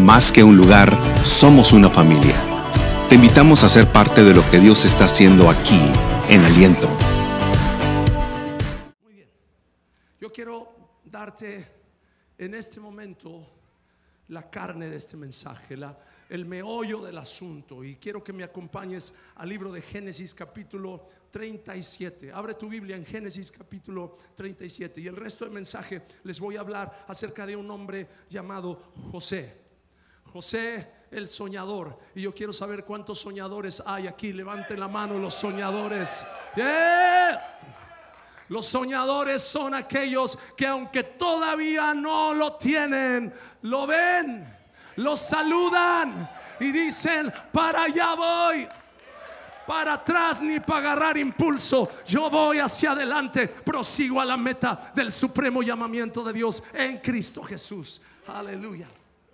más que un lugar, somos una familia. Te invitamos a ser parte de lo que Dios está haciendo aquí, en Aliento. Muy bien. Yo quiero darte en este momento la carne de este mensaje, el meollo del asunto, y quiero que me acompañes al libro de Génesis capítulo 37. Abre tu Biblia en Génesis capítulo 37 y el resto del mensaje les voy a hablar acerca de un hombre llamado José. José el soñador. Y yo quiero saber cuántos soñadores hay aquí. Levanten la mano los soñadores. ¡Yeah! Los soñadores son aquellos que aunque todavía no lo tienen, lo ven, lo saludan y dicen: para allá voy, para atrás ni para agarrar impulso, yo voy hacia adelante, prosigo a la meta del supremo llamamiento de Dios en Cristo Jesús. Aleluya.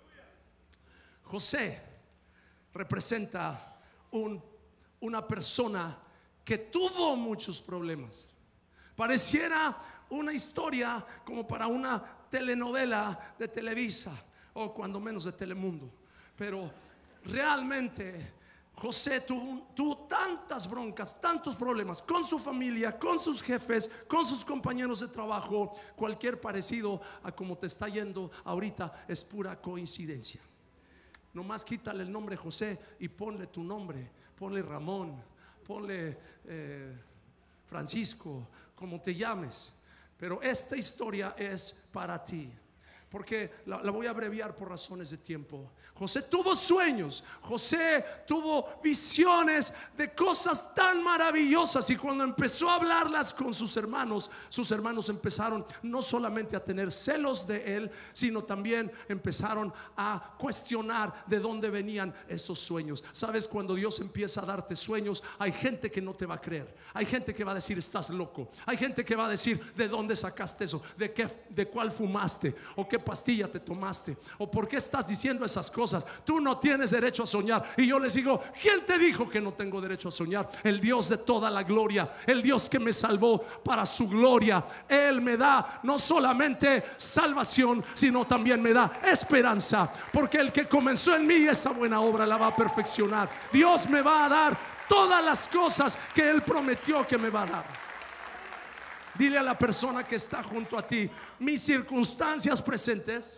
José representa una persona que tuvo muchos problemas. Pareciera una historia como para una telenovela de Televisa o cuando menos de Telemundo, pero realmente José tuvo tantas broncas, tantos problemas con su familia, con sus jefes, con sus compañeros de trabajo. Cualquier parecido a como te está yendo ahorita es pura coincidencia. Nomás quítale el nombre José y ponle tu nombre, ponle Ramón, ponle Francisco, como te llames. Pero esta historia es para ti, porque la voy a abreviar por razones de tiempo. José tuvo sueños, José tuvo visiones de cosas tan maravillosas, y cuando empezó a hablarlas con sus hermanos empezaron no solamente a tener celos de él, sino también empezaron a cuestionar de dónde venían esos sueños. Sabes, cuando Dios empieza a darte sueños, hay gente que no te va a creer, hay gente que va a decir: estás loco, hay gente que va a decir: ¿de dónde sacaste eso? ¿De cuál fumaste? ¿O qué pastilla te tomaste? ¿O por qué estás diciendo esas cosas? Tú no tienes derecho a soñar. Y yo les digo: ¿quién te dijo que no tengo derecho a soñar? El Dios de toda la gloria, el Dios que me salvó para su gloria, Él me da no solamente salvación, sino también me da esperanza, porque el que comenzó en mí esa buena obra la va a perfeccionar. Dios me va a dar todas las cosas que Él prometió que me va a dar. Dile a la persona que está junto a ti: mis circunstancias presentes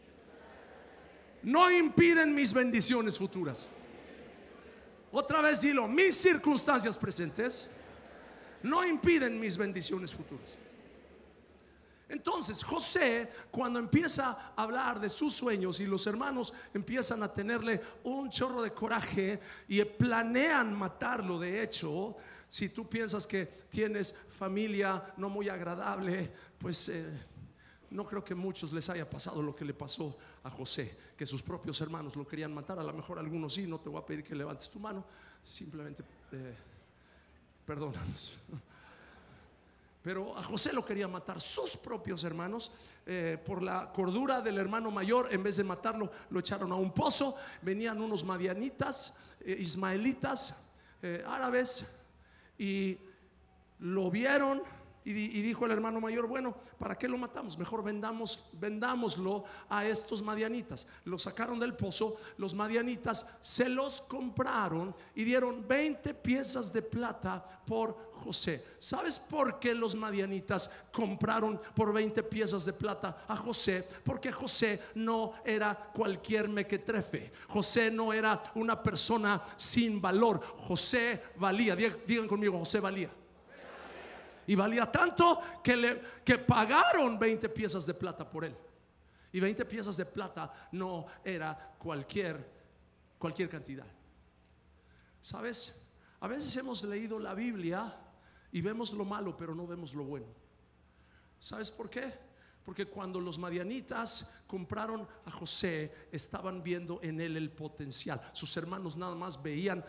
no impiden mis bendiciones futuras. Otra vez dilo: mis circunstancias presentes no impiden mis bendiciones futuras. Entonces José, cuando empieza a hablar de sus sueños y los hermanos empiezan a tenerle un chorro de coraje y planean matarlo, de hecho, si tú piensas que tienes familia no muy agradable, pues no creo que a muchos les haya pasado lo que le pasó a José, que sus propios hermanos lo querían matar. A lo mejor algunos sí. No te voy a pedir que levantes tu mano, simplemente perdónanos. Pero a José lo querían matar sus propios hermanos. Por la cordura del hermano mayor, en vez de matarlo, lo echaron a un pozo. Venían unos madianitas, ismaelitas, árabes, y lo vieron. Y dijo el hermano mayor: bueno, ¿para qué lo matamos? Mejor vendámoslo a estos madianitas. Lo sacaron del pozo. Los madianitas se los compraron y dieron 20 piezas de plata por José. ¿Sabes por qué los madianitas compraron por 20 piezas de plata a José? Porque José no era cualquier mequetrefe. José no era una persona sin valor. José valía. Digan conmigo: José valía. Y valía tanto que pagaron 20 piezas de plata por él. Y 20 piezas de plata no era cualquier cantidad. ¿Sabes? A veces hemos leído la Biblia y vemos lo malo, pero no vemos lo bueno. ¿Sabes por qué? Porque cuando los madianitas compraron a José, estaban viendo en él el potencial. Sus hermanos nada más veían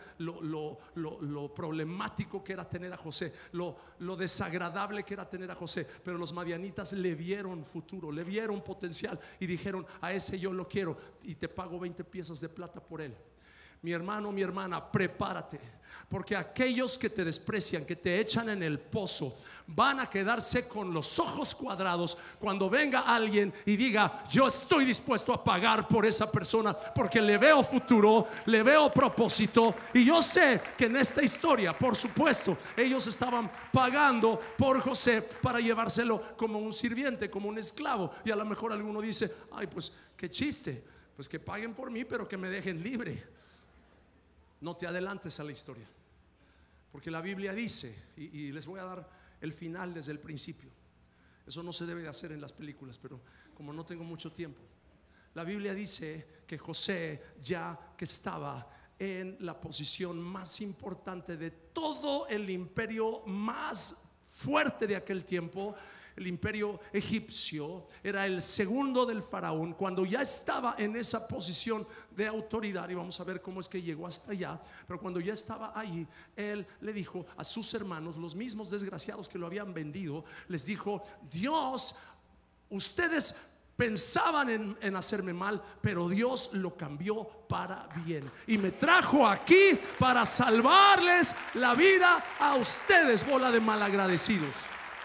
lo problemático que era tener a José, lo desagradable que era tener a José. Pero los madianitas le vieron futuro, le vieron potencial y dijeron: a ese yo lo quiero y te pago 20 piezas de plata por él. mi hermano, mi hermana, prepárate, porque aquellos que te desprecian, que te echan en el pozo, van a quedarse con los ojos cuadrados cuando venga alguien y diga: yo estoy dispuesto a pagar por esa persona, porque le veo futuro, le veo propósito. Y yo sé que en esta historia, por supuesto, ellos estaban pagando por José para llevárselo como un sirviente, como un esclavo. Y a lo mejor alguno dice: ay, pues qué chiste, pues que paguen por mí, pero que me dejen libre. No te adelantes a la historia, porque la Biblia dice, y les voy a dar el final desde el principio. Eso no se debe de hacer en las películas, pero como no tengo mucho tiempo, la Biblia dice que José, ya que estaba en la posición más importante de todo el imperio más fuerte de aquel tiempo, el imperio egipcio, era el segundo del faraón, cuando ya estaba en esa posición de autoridad, y vamos a ver cómo es que llegó hasta allá, pero cuando ya estaba allí, él le dijo a sus hermanos, los mismos desgraciados que lo habían vendido, les dijo: Dios, ustedes pensaban en hacerme mal, pero Dios lo cambió para bien y me trajo aquí para salvarles la vida a ustedes, bola de malagradecidos.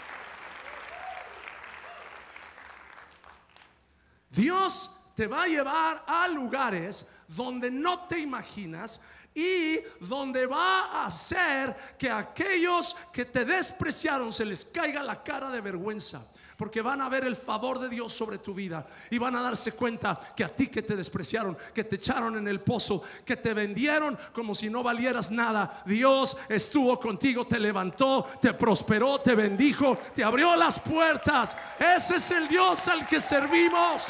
Dios te va a llevar a lugares donde no te imaginas y donde va a hacer que a aquellos que te despreciaron se les caiga la cara de vergüenza, porque van a ver el favor de Dios sobre tu vida y van a darse cuenta que a ti que te despreciaron, que te echaron en el pozo, que te vendieron como si no valieras nada, Dios estuvo contigo, te levantó, te prosperó, te bendijo, te abrió las puertas. Ese es el Dios al que servimos.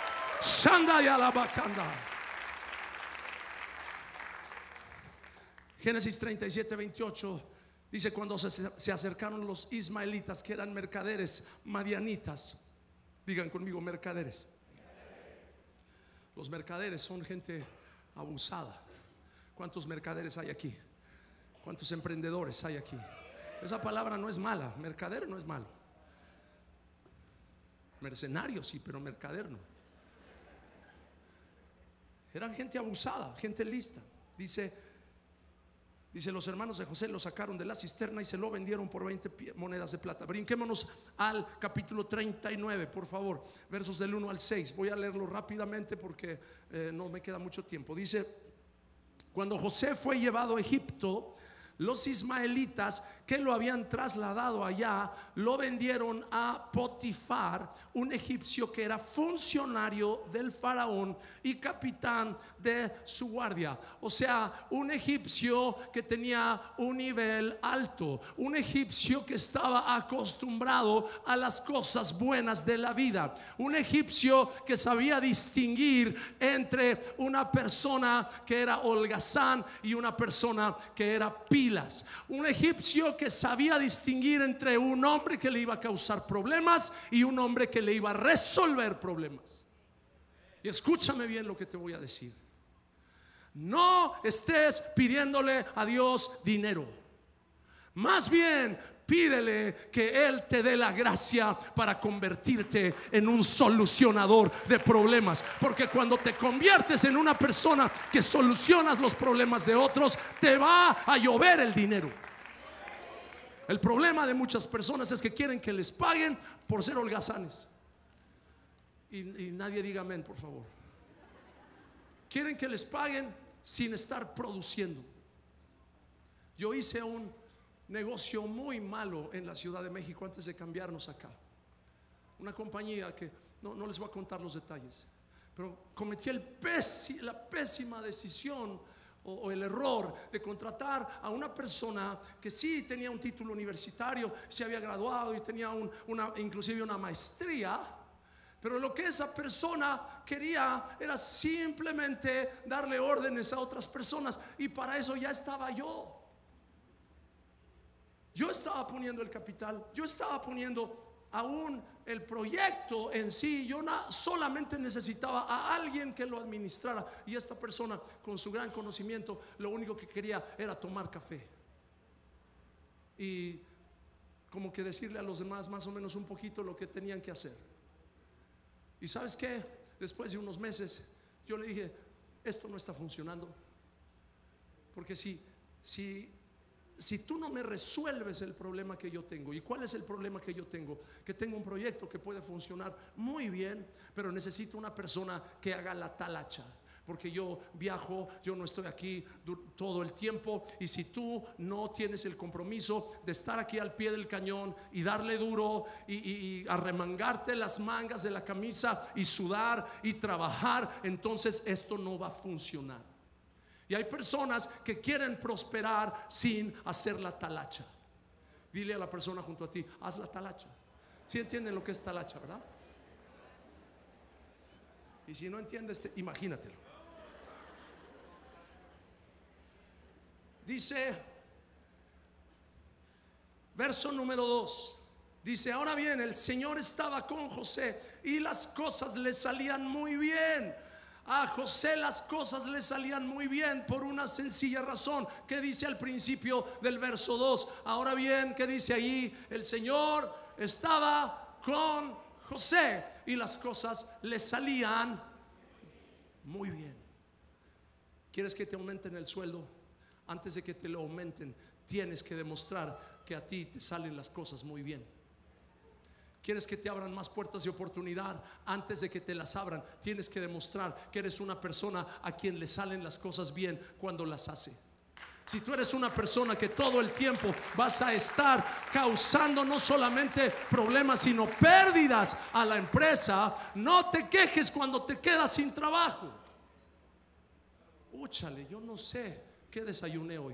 Génesis 37:28 dice: cuando se acercaron los ismaelitas, que eran mercaderes madianitas. Digan conmigo: mercaderes. Los mercaderes son gente abusada. ¿Cuántos mercaderes hay aquí? ¿Cuántos emprendedores hay aquí? Esa palabra no es mala, mercader no es malo. Mercenario sí, pero mercader no. Eran gente abusada, gente lista. Dice: los hermanos de José lo sacaron de la cisterna y se lo vendieron por 20 monedas de plata. Brinquémonos al capítulo 39, por favor, versos del 1 al 6. Voy a leerlo rápidamente porque no me queda mucho tiempo. Dice: cuando José fue llevado a Egipto, los ismaelitas que lo habían trasladado allá lo vendieron a Potifar, un egipcio que era funcionario del faraón y capitán de su guardia. O sea, un egipcio que tenía un nivel alto, un egipcio que estaba acostumbrado a las cosas buenas de la vida, un egipcio que sabía distinguir entre una persona que era holgazán y una persona que era pilas, un egipcio que sabía distinguir entre un hombre que le iba a causar problemas y un hombre que le iba a resolver problemas. Y escúchame bien lo que te voy a decir: no estés pidiéndole a Dios dinero, más bien pídele que Él te dé la gracia para convertirte en un solucionador de problemas, porque cuando te conviertes en una persona que solucionas los problemas de otros, te va a llover el dinero. El problema de muchas personas es que quieren que les paguen por ser holgazanes. Y nadie diga amén, por favor. Quieren que les paguen sin estar produciendo. Yo hice un negocio muy malo en la Ciudad de México antes de cambiarnos acá. Una compañía que no les voy a contar los detalles, pero cometí la pésima decisión o el error de contratar a una persona que sí tenía un título universitario, se había graduado y tenía inclusive una maestría, pero lo que esa persona quería era simplemente darle órdenes a otras personas, y para eso ya estaba yo. Yo estaba poniendo el capital, yo estaba poniendo aún el proyecto en sí. Yo solamente necesitaba a alguien que lo administrara, y esta persona, con su gran conocimiento, lo único que quería era tomar café y como que decirle a los demás más o menos un poquito lo que tenían que hacer. Y ¿sabes qué? Después de unos meses yo le dije: esto no está funcionando, Porque si tú no me resuelves el problema que yo tengo. ¿Y cuál es el problema que yo tengo? Que tengo un proyecto que puede funcionar muy bien, pero necesito una persona que haga la talacha. Porque yo viajo, yo no estoy aquí todo el tiempo. Y si tú no tienes el compromiso de estar aquí al pie del cañón y darle duro y arremangarte las mangas de la camisa y sudar y trabajar, entonces esto no va a funcionar. Y hay personas que quieren prosperar sin hacer la talacha. Dile a la persona junto a ti: haz la talacha. ¿Sí entienden lo que es talacha, verdad? Y si no entiendes, imagínatelo. Dice, verso número 2, dice: ahora bien, el Señor estaba con José y las cosas le salían muy bien. A José las cosas le salían muy bien por una sencilla razón que dice al principio del verso 2. Ahora bien, ¿qué dice ahí? El Señor estaba con José y las cosas le salían muy bien. ¿Quieres que te aumenten el sueldo? Antes de que te lo aumenten, tienes que demostrar que a ti te salen las cosas muy bien. ¿Quieres que te abran más puertas de oportunidad? Antes de que te las abran, tienes que demostrar que eres una persona a quien le salen las cosas bien cuando las hace. Si tú eres una persona que todo el tiempo vas a estar causando no solamente problemas sino pérdidas a la empresa, no te quejes cuando te quedas sin trabajo. Úchale, yo no sé qué desayuné hoy.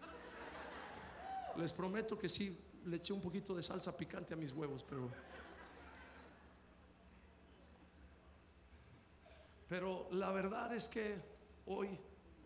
Les prometo que sí le eché un poquito de salsa picante a mis huevos, pero la verdad es que hoy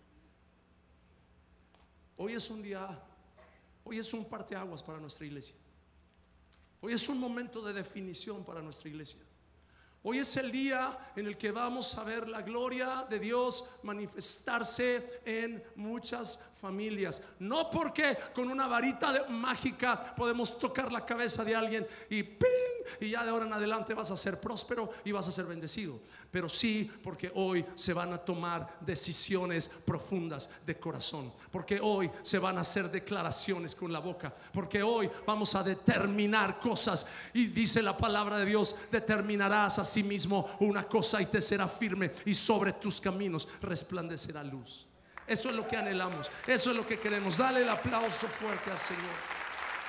es un día, hoy es un parteaguas para nuestra iglesia. Hoy es un momento de definición para nuestra iglesia. Hoy es el día en el que vamos a ver la gloria de Dios manifestarse en muchas familias. No porque con una varita mágica podemos tocar la cabeza de alguien y ¡ping! Y ya de ahora en adelante vas a ser próspero y vas a ser bendecido. Pero sí porque hoy se van a tomar decisiones profundas de corazón. Porque hoy se van a hacer declaraciones con la boca. Porque hoy vamos a determinar cosas. Y dice la palabra de Dios: determinarás a sí mismo una cosa y te será firme, y sobre tus caminos resplandecerá luz. Eso es lo que anhelamos, eso es lo que queremos. Dale el aplauso fuerte al Señor.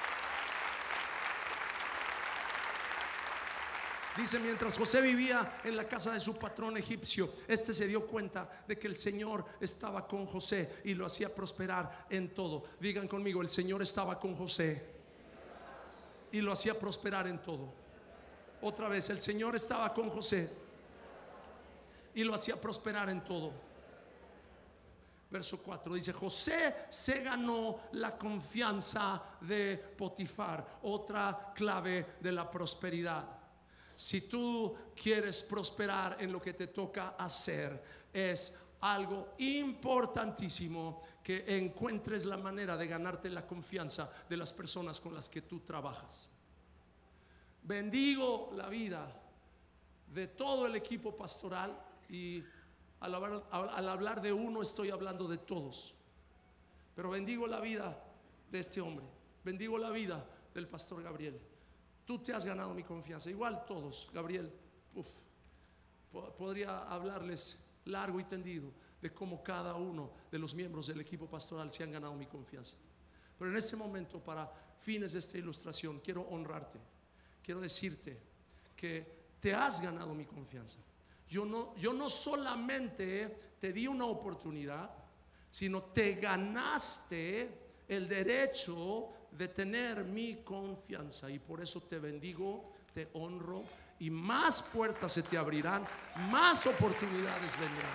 Dice: mientras José vivía en la casa de su patrón egipcio, este se dio cuenta de que el Señor estaba con José y lo hacía prosperar en todo. Digan conmigo: el Señor estaba con José y lo hacía prosperar en todo. Otra vez: el Señor estaba con José y lo hacía prosperar en todo. Verso 4 dice: José se ganó la confianza de Potifar. Otra clave de la prosperidad. Si tú quieres prosperar en lo que te toca hacer, es algo importantísimo que encuentres la manera de ganarte la confianza de las personas con las que tú trabajas. Bendigo la vida de todo el equipo pastoral, y al hablar de uno estoy hablando de todos. Pero bendigo la vida de este hombre, bendigo la vida del pastor Gabriel. Tú te has ganado mi confianza. Igual todos, Gabriel, podría hablarles largo y tendido de cómo cada uno de los miembros del equipo pastoral se han ganado mi confianza. Pero en este momento, para fines de esta ilustración, quiero honrarte. Quiero decirte que te has ganado mi confianza. Yo no solamente te di una oportunidad, sino te ganaste el derecho de tener mi confianza. Y por eso te bendigo, te honro, y más puertas se te abrirán, más oportunidades vendrán.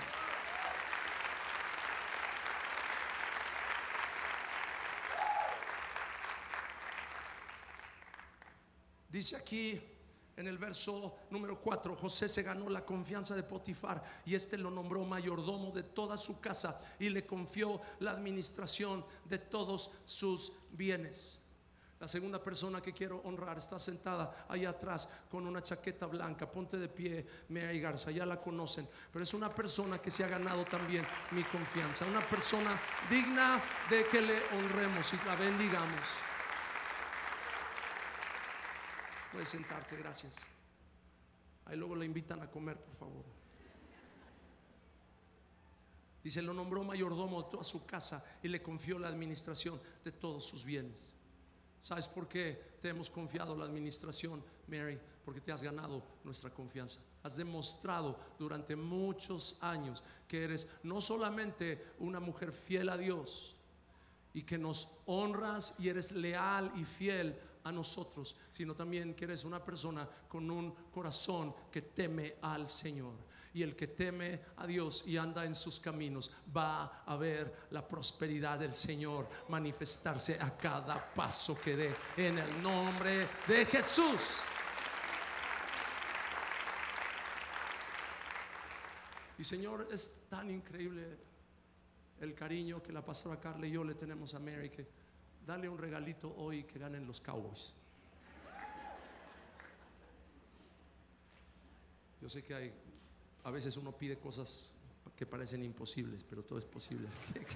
Dice aquí en el verso número 4: José se ganó la confianza de Potifar, y este lo nombró mayordomo de toda su casa y le confió la administración de todos sus bienes. La segunda persona que quiero honrar está sentada allá atrás con una chaqueta blanca. Ponte de pie, Mary Garza, ya la conocen, pero es una persona que se ha ganado también mi confianza, una persona digna de que le honremos y la bendigamos. Puedes sentarte, gracias. Ahí luego le invitan a comer, por favor. Dice, lo nombró mayordomo de toda su casa y le confió la administración de todos sus bienes. ¿Sabes por qué te hemos confiado la administración, Mary? Porque te has ganado nuestra confianza. Has demostrado durante muchos años que eres no solamente una mujer fiel a Dios y que nos honras y eres leal y fiel a nosotros, sino también que eres una persona con un corazón que teme al Señor. Y el que teme a Dios y anda en sus caminos va a ver la prosperidad del Señor manifestarse a cada paso que dé, en el nombre de Jesús. Y Señor, es tan increíble el cariño que la pastora Carla y yo le tenemos a Mary, que dale un regalito hoy que ganen los Cowboys. Yo sé que a veces uno pide cosas que parecen imposibles, pero todo es posible.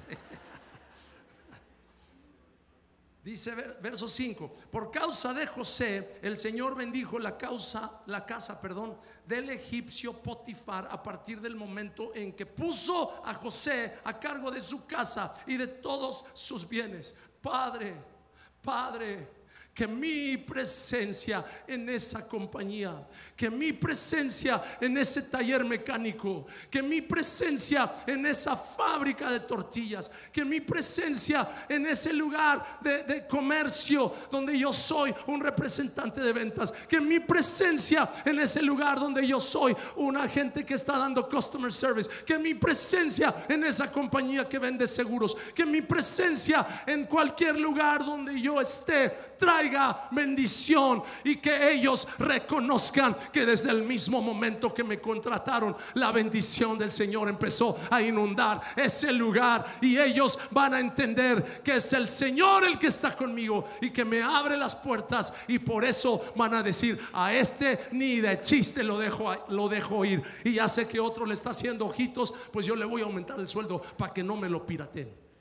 Dice verso 5: por causa de José el Señor bendijo la casa del egipcio Potifar a partir del momento en que puso a José a cargo de su casa y de todos sus bienes. Padre, que mi presencia en esa compañía, que mi presencia en ese taller mecánico, que mi presencia en esa fábrica de tortillas, que mi presencia en ese lugar de comercio donde yo soy un representante de ventas, que mi presencia en ese lugar donde yo soy un agente que está dando customer service, que mi presencia en esa compañía que vende seguros, que mi presencia en cualquier lugar donde yo esté traiga bendición, y que ellos reconozcan que desde el mismo momento que me contrataron, la bendición del Señor empezó a inundar ese lugar, y ellos van a entender que es el Señor el que está conmigo y que me abre las puertas, y por eso van a decir: a este ni de chiste lo dejo ir. Y ya sé que otro le está haciendo ojitos, pues yo le voy a aumentar el sueldo para que no me lo pirateen.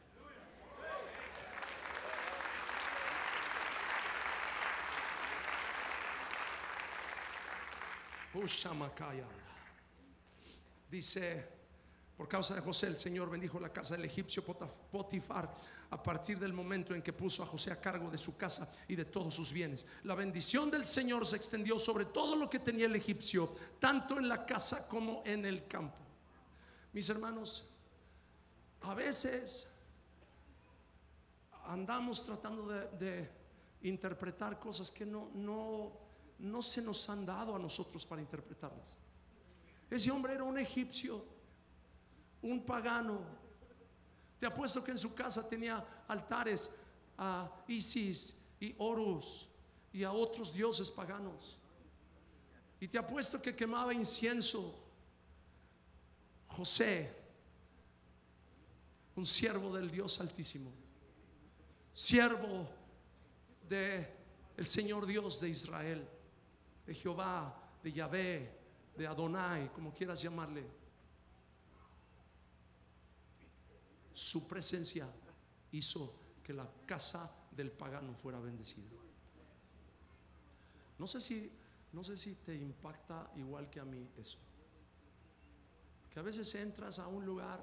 Dice: por causa de José el Señor bendijo la casa del egipcio Potifar a partir del momento en que puso a José a cargo de su casa y de todos sus bienes. La bendición del Señor se extendió sobre todo lo que tenía el egipcio, tanto en la casa como en el campo. Mis hermanos, a veces andamos tratando de interpretar cosas que no se nos han dado a nosotros para interpretarlas. Ese hombre era un egipcio, un pagano. Te apuesto que en su casa tenía altares a Isis y Horus y a otros dioses paganos. Y te apuesto que quemaba incienso. José, un siervo del Dios Altísimo, siervo de el Señor Dios de Israel, de Jehová, de Yahvé, de Adonai, como quieras llamarle. Su presencia hizo que la casa del pagano fuera bendecida. No sé si te impacta igual que a mí eso, que a veces entras a un lugar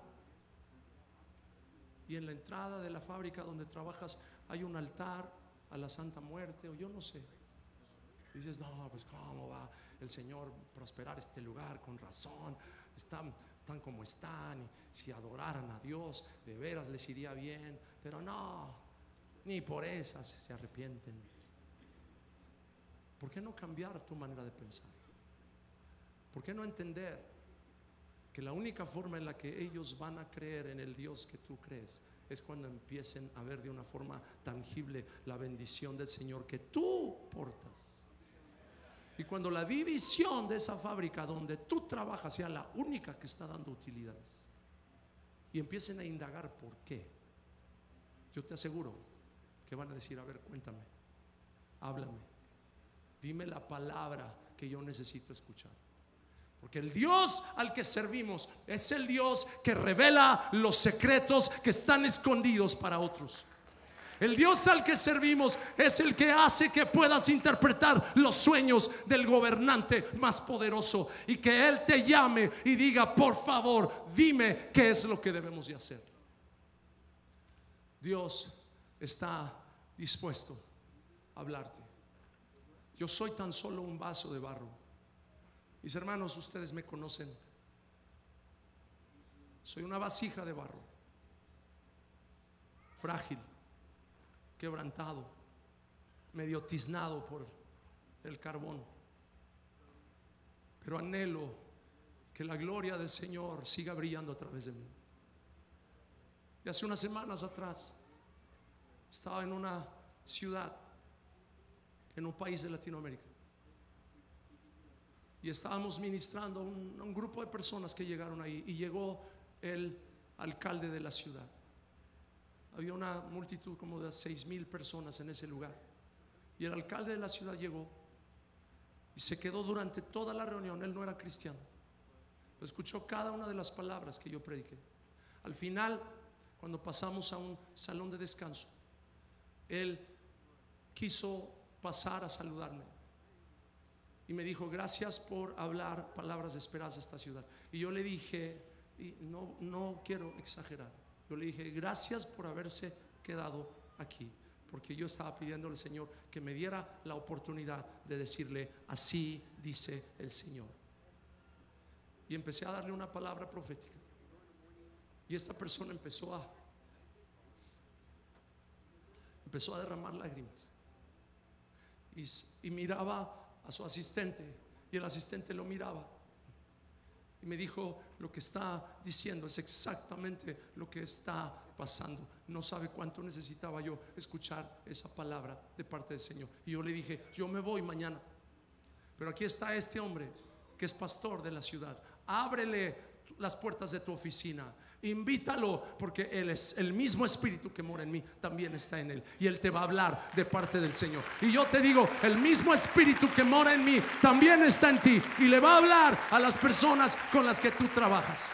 y en la entrada de la fábrica donde trabajas hay un altar a la Santa Muerte, o yo no sé. Dices: no, pues cómo va el Señor prosperar este lugar, con razón están como están, y si adoraran a Dios de veras les iría bien. Pero no, ni por esas se arrepienten. ¿Por qué no cambiar tu manera de pensar? ¿Por qué no entender que la única forma en la que ellos van a creer en el Dios que tú crees es cuando empiecen a ver de una forma tangible la bendición del Señor que tú portas? Y cuando la división de esa fábrica donde tú trabajas sea la única que está dando utilidades, y empiecen a indagar por qué, yo te aseguro que van a decir: a ver, cuéntame, háblame, dime la palabra que yo necesito escuchar. Porque el Dios al que servimos es el Dios que revela los secretos que están escondidos para otros. El Dios al que servimos es el que hace que puedas interpretar los sueños del gobernante más poderoso, y que Él te llame y diga: por favor, dime qué es lo que debemos de hacer. Dios está dispuesto a hablarte. Yo soy tan solo un vaso de barro. Mis hermanos, ustedes me conocen. Soy una vasija de barro, frágil, quebrantado, medio tiznado por el carbón, pero anhelo que la gloria del Señor siga brillando a través de mí. Y hace unas semanas atrás estaba en una ciudad, en un país de Latinoamérica, y estábamos ministrando a un grupo de personas que llegaron ahí, y llegó el alcalde de la ciudad. Había una multitud como de 6,000 personas en ese lugar, y el alcalde de la ciudad llegó y se quedó durante toda la reunión. Él no era cristiano, pero escuchó cada una de las palabras que yo prediqué. Al final, cuando pasamos a un salón de descanso, él quiso pasar a saludarme y me dijo: gracias por hablar palabras de esperanza a esta ciudad. Y yo le dije, y no quiero exagerar, yo le dije: gracias por haberse quedado aquí, porque yo estaba pidiéndole al Señor que me diera la oportunidad de decirle: así dice el Señor. Y empecé a darle una palabra profética, y esta persona empezó a derramar lágrimas, y miraba a su asistente, y el asistente lo miraba y me dijo: lo que está diciendo es exactamente lo que está pasando. No sabe cuánto necesitaba yo escuchar esa palabra de parte del Señor. Y yo le dije: yo me voy mañana, pero aquí está este hombre que es pastor de la ciudad. Ábrele las puertas de tu oficina, invítalo, porque él es el mismo espíritu que mora en mí, también está en él, y él te va a hablar de parte del Señor. Y yo te digo: el mismo espíritu que mora en mí también está en ti, y le va a hablar a las personas con las que tú trabajas.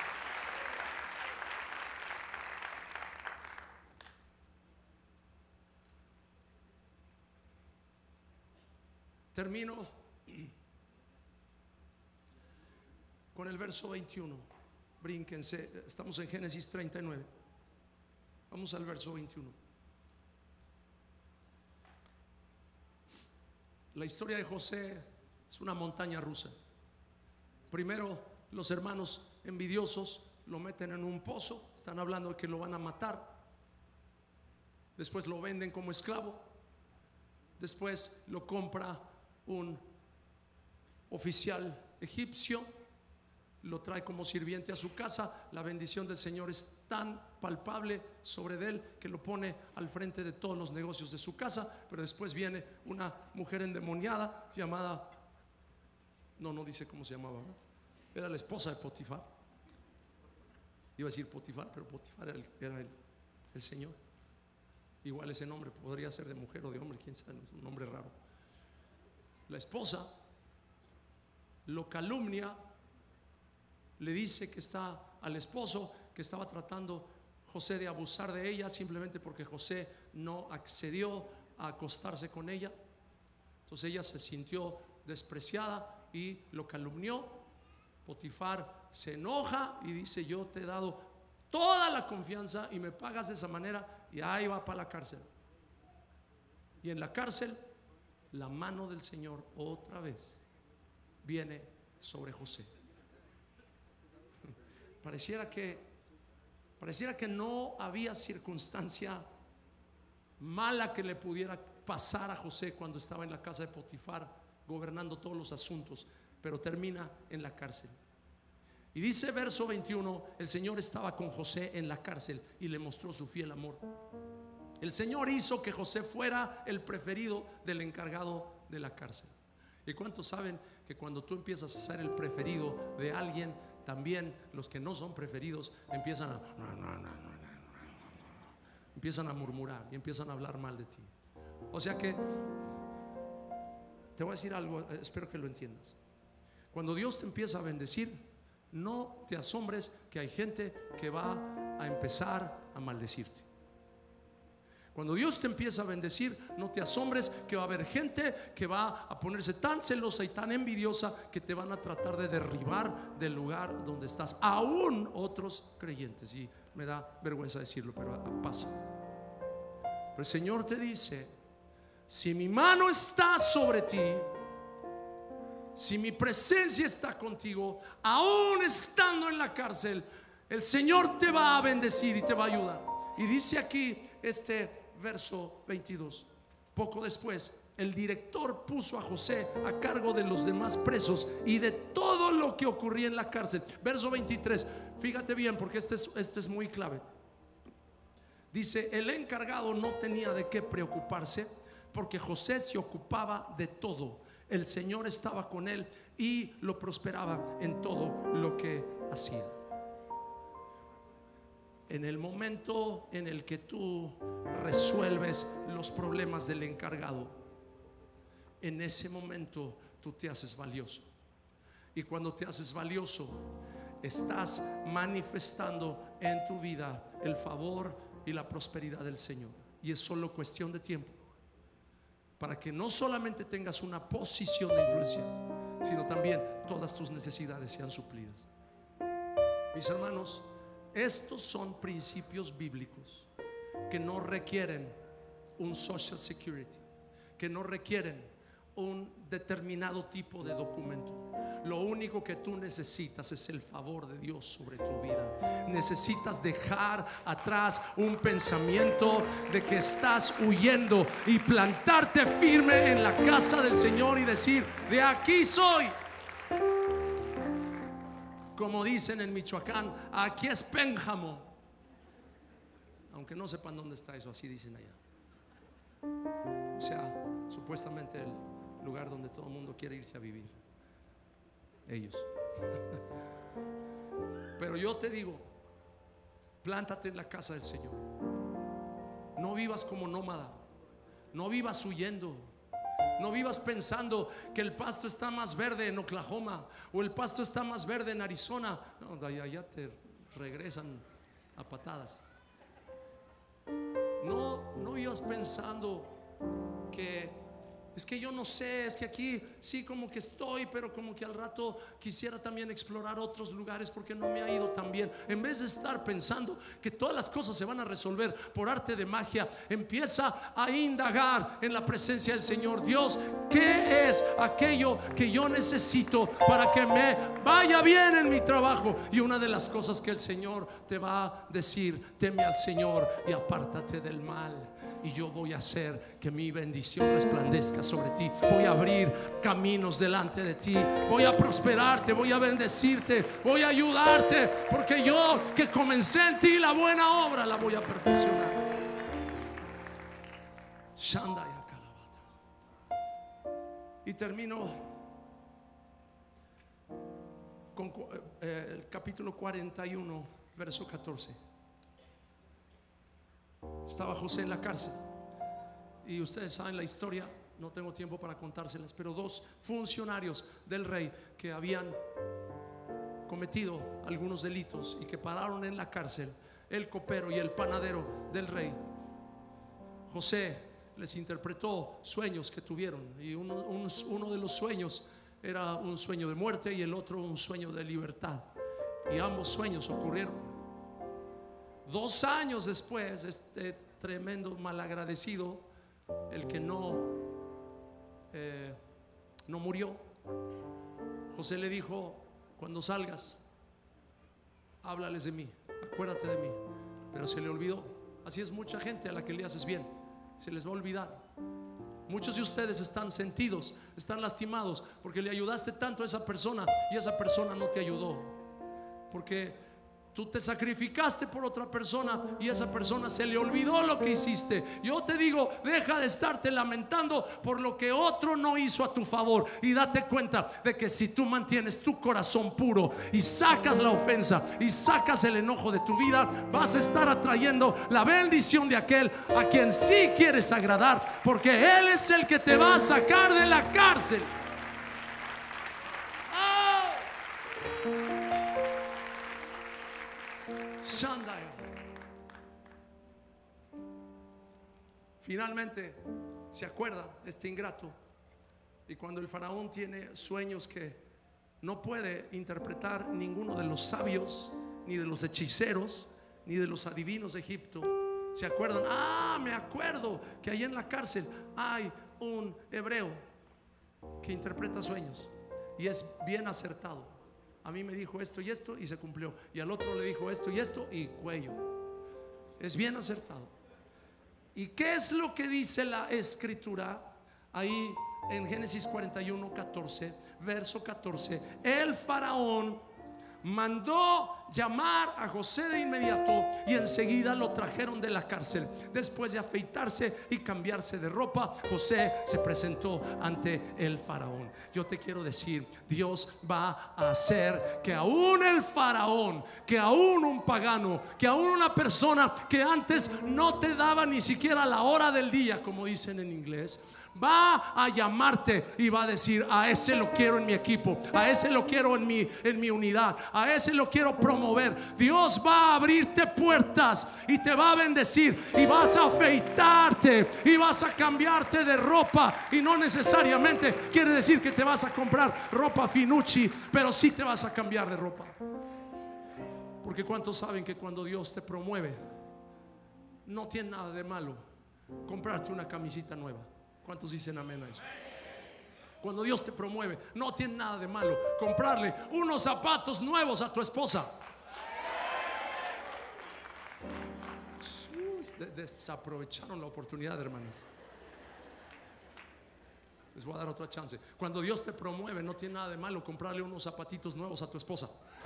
Termino con el verso 21. Brínquense, estamos en Génesis 39. Vamos al verso 21. La historia de José es una montaña rusa. Primero, los hermanos envidiosos lo meten en un pozo, están hablando de que lo van a matar. Después lo venden como esclavo. Después lo compra un oficial egipcio, lo trae como sirviente a su casa. La bendición del Señor es tan palpable sobre él que lo pone al frente de todos los negocios de su casa. Pero después viene una mujer endemoniada llamada, no dice cómo se llamaba, ¿no? Era la esposa de Potifar. Iba a decir Potifar, pero Potifar era el Señor. Igual ese nombre podría ser de mujer o de hombre, quién sabe, es un nombre raro. La esposa lo calumnia, le dice que está al esposo que estaba tratando José de abusar de ella simplemente porque José no accedió a acostarse con ella. Entonces ella se sintió despreciada y lo calumnió. Potifar se enoja y dice: yo te he dado toda la confianza y me pagas de esa manera, y ahí va para la cárcel. Y en la cárcel la mano del Señor otra vez viene sobre José. Pareciera que no había circunstancia mala que le pudiera pasar a José cuando estaba en la casa de Potifar gobernando todos los asuntos, pero termina en la cárcel. Y dice verso 21: el Señor estaba con José en la cárcel y le mostró su fiel amor. El Señor hizo que José fuera el preferido del encargado de la cárcel. ¿Y cuántos saben que cuando tú empiezas a ser el preferido de alguien, también los que no son preferidos empiezan a murmurar y empiezan a hablar mal de ti? O sea que te voy a decir algo, espero que lo entiendas. Cuando Dios te empieza a bendecir, no te asombres que hay gente que va a empezar a maldecirte. Cuando Dios te empieza a bendecir, no te asombres que va a haber gente que va a ponerse tan celosa y tan envidiosa que te van a tratar de derribar del lugar donde estás, aún otros creyentes. Y me da vergüenza decirlo, pero pasa. Pero el Señor te dice: si mi mano está sobre ti, si mi presencia está contigo, aún estando en la cárcel, el Señor te va a bendecir y te va a ayudar. Y dice aquí este verso 22: poco después el director puso a José a cargo de los demás presos y de todo lo que ocurría en la cárcel. Verso 23, fíjate bien porque este es muy clave. Dice: el encargado no tenía de qué preocuparse, porque José se ocupaba de todo. El Señor estaba con él y lo prosperaba en todo lo que hacía. En el momento en el que tú resuelves los problemas del encargado, en ese momento tú te haces valioso. Y cuando te haces valioso, estás manifestando en tu vida el favor y la prosperidad del Señor. Y es solo cuestión de tiempo para que no solamente tengas una posición de influencia, sino también todas tus necesidades sean suplidas. Mis hermanos, estos son principios bíblicos que no requieren un social security, que no requieren un determinado tipo de documento. Lo único que tú necesitas es el favor de Dios sobre tu vida. Necesitas dejar atrás un pensamiento de que estás huyendo y plantarte firme en la casa del Señor y decir: de aquí soy. Como dicen en Michoacán, aquí es Pénjamo. Aunque no sepan dónde está eso, así dicen allá. O sea, supuestamente el lugar donde todo el mundo quiere irse a vivir, ellos. Pero yo te digo, plántate en la casa del Señor. No vivas como nómada, no vivas huyendo. No vivas pensando que el pasto está más verde en Oklahoma o el pasto está más verde en Arizona. No, de allá te regresan a patadas. No vivas pensando que es que yo no sé, es que aquí sí como que estoy, pero como que al rato quisiera también explorar otros lugares porque no me ha ido tan bien. En vez de estar pensando que todas las cosas se van a resolver por arte de magia, empieza a indagar en la presencia del Señor. Dios, ¿qué es aquello que yo necesito para que me vaya bien en mi trabajo? Y una de las cosas que el Señor te va a decir: teme al Señor y apártate del mal. Y yo voy a hacer que mi bendición resplandezca sobre ti. Voy a abrir caminos delante de ti. Voy a prosperarte, voy a bendecirte, voy a ayudarte, porque yo que comencé en ti la buena obra la voy a perfeccionar. Shandaya Kalabata. Y termino con el capítulo 41, verso 14. Estaba José en la cárcel y ustedes saben la historia, no tengo tiempo para contárselas, pero dos funcionarios del rey que habían cometido algunos delitos y que pararon en la cárcel, el copero y el panadero del rey. José les interpretó sueños que tuvieron, y uno de los sueños era un sueño de muerte y el otro un sueño de libertad, y ambos sueños ocurrieron. 2 años después, este tremendo malagradecido, el que no murió, José le dijo: cuando salgas, háblales de mí, acuérdate de mí. Pero se le olvidó. Así es mucha gente a la que le haces bien, se les va a olvidar. Muchos de ustedes están sentidos, están lastimados porque le ayudaste tanto a esa persona y esa persona no te ayudó, porque Tú te sacrificaste por otra persona y esa persona se le olvidó lo que hiciste. Yo te digo, deja de estarte lamentando por lo que otro no hizo a tu favor y date cuenta de que si tú mantienes tu corazón puro y sacas la ofensa y sacas el enojo de tu vida, vas a estar atrayendo la bendición de aquel a quien sí quieres agradar, porque Él es el que te va a sacar de la cárcel. Finalmente se acuerda este ingrato, y cuando el faraón tiene sueños que no puede interpretar ninguno de los sabios, ni de los hechiceros, ni de los adivinos de Egipto, se acuerdan: me acuerdo que ahí en la cárcel hay un hebreo que interpreta sueños y es bien acertado. A mí me dijo esto y esto y se cumplió, y al otro le dijo esto y esto y cuello. Es bien acertado. ¿Y qué es lo que dice la escritura ahí en Génesis 41, 14, verso 14? El faraón mandó llamar a José de inmediato y enseguida lo trajeron de la cárcel. Después de afeitarse y cambiarse de ropa, José se presentó ante el faraón. Yo te quiero decir, Dios va a hacer que aún el faraón, que aún un pagano, que aún una persona que antes no te daba ni siquiera la hora del día, como dicen en inglés, va a llamarte y va a decir: a ese lo quiero en mi equipo, a ese lo quiero en mi unidad, a ese lo quiero promover. Dios va a abrirte puertas y te va a bendecir, y vas a afeitarte y vas a cambiarte de ropa, y no necesariamente quiere decir que te vas a comprar ropa Finucci, pero sí te vas a cambiar de ropa. Porque ¿cuántos saben que cuando Dios te promueve, no tiene nada de malo comprarte una camisita nueva? ¿Cuántos dicen amén a eso? Cuando Dios te promueve, no tiene nada de malo comprarle unos zapatos nuevos a tu esposa. Desaprovecharon la oportunidad, hermanas. Les voy a dar otra chance. Cuando Dios te promueve, no tiene nada de malo comprarle unos zapatitos nuevos a tu esposa.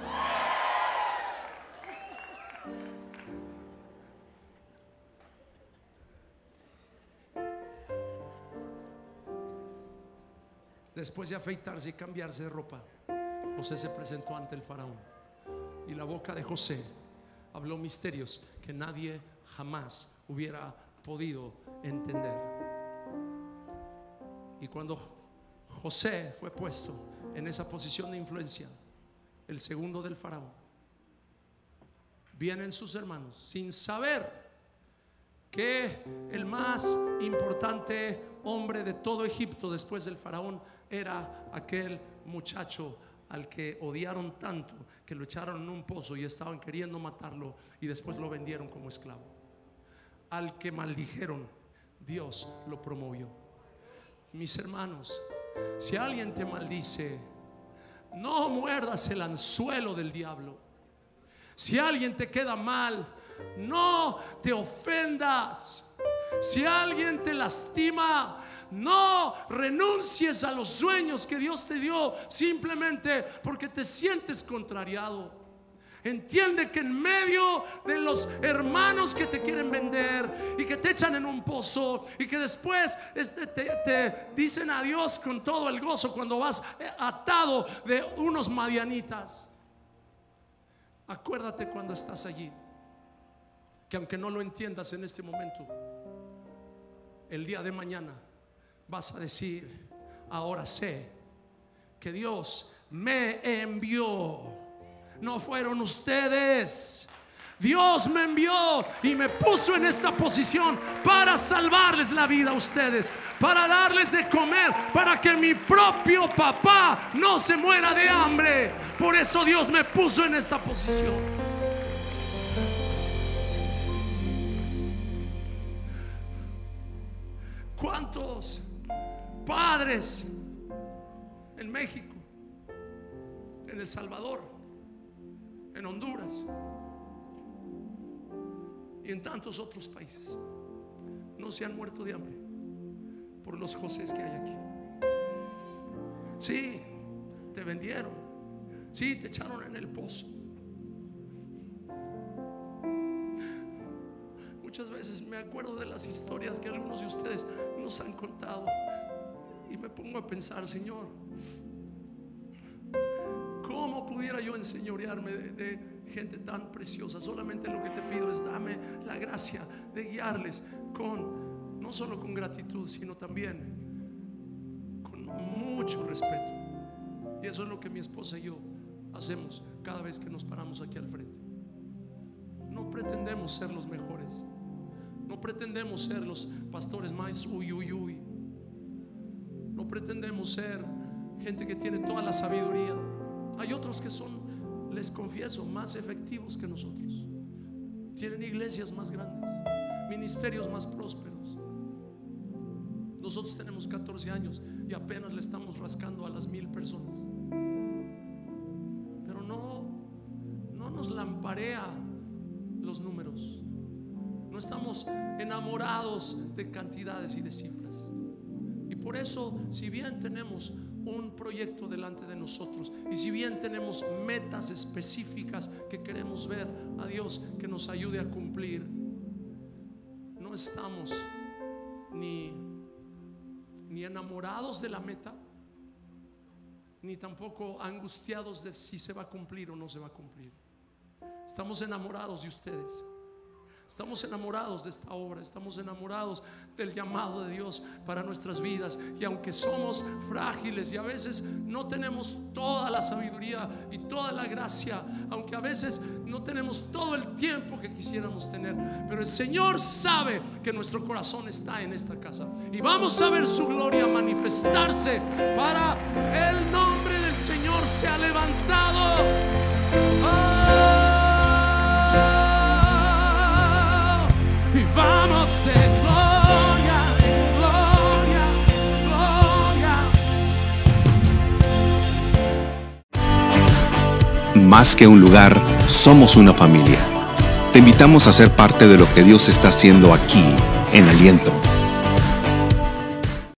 Después de afeitarse y cambiarse de ropa, José se presentó ante el faraón, y la boca de José habló misterios que nadie jamás hubiera podido entender. Y cuando José fue puesto en esa posición de influencia, el segundo del faraón, vienen sus hermanos sin saber que el más importante hombre de todo Egipto después del faraón era aquel muchacho al que odiaron tanto que lo echaron en un pozo y estaban queriendo matarlo, y después lo vendieron como esclavo. Al que maldijeron, Dios lo promovió. Mis hermanos, si alguien te maldice, no muerdas el anzuelo del diablo. Si alguien te queda mal, no te ofendas. Si alguien te lastima, no renuncies a los sueños que Dios te dio simplemente porque te sientes contrariado. Entiende que en medio de los hermanos que te quieren vender y que te echan en un pozo y que después te dicen adiós con todo el gozo cuando vas atado de unos madianitas, acuérdate cuando estás allí que aunque no lo entiendas en este momento, el día de mañana vas a decir: ahora sé que Dios me envió. No fueron ustedes. Dios me envió y me puso en esta posición para salvarles la vida a ustedes, para darles de comer, para que mi propio papá no se muera de hambre. Por eso Dios me puso en esta posición. ¿Cuántos padres en México, en El Salvador, en Honduras y en tantos otros países no se han muerto de hambre por los Josés que hay aquí? Sí, te vendieron, sí, te echaron en el pozo, muchas veces me acuerdo de las historias que algunos de ustedes nos han contado y me pongo a pensar, Señor, ¿cómo pudiera yo enseñorearme de gente tan preciosa? Solamente lo que te pido es dame la gracia de guiarles con, no solo con gratitud, sino también con mucho respeto. Y eso es lo que mi esposa y yo hacemos cada vez que nos paramos aquí al frente. No pretendemos ser los mejores, no pretendemos ser los pastores más uy, uy, uy. No pretendemos ser gente que tiene toda la sabiduría. Hay otros que son, les confieso, más efectivos que nosotros. Tienen iglesias más grandes, ministerios más prósperos. Nosotros tenemos 14 años y apenas le estamos rascando a las 1000 personas. Pero no nos lamparea los números. No estamos enamorados de cantidades y de cifras. Y por eso, si bien tenemos un proyecto delante de nosotros y si bien tenemos metas específicas que queremos ver a Dios que nos ayude a cumplir, no estamos ni enamorados de la meta, ni tampoco angustiados de si se va a cumplir o no se va a cumplir. Estamos enamorados de ustedes. Estamos enamorados de esta obra, estamos enamorados del llamado de Dios para nuestras vidas. Y aunque somos frágiles y a veces no tenemos toda la sabiduría y toda la gracia, aunque a veces no tenemos todo el tiempo que quisiéramos tener, pero el Señor sabe que nuestro corazón está en esta casa y vamos a ver su gloria manifestarse. Para el nombre del Señor sea levantado. Y vamos de gloria en gloria. Más que un lugar, somos una familia. Te invitamos a ser parte de lo que Dios está haciendo aquí, en Aliento.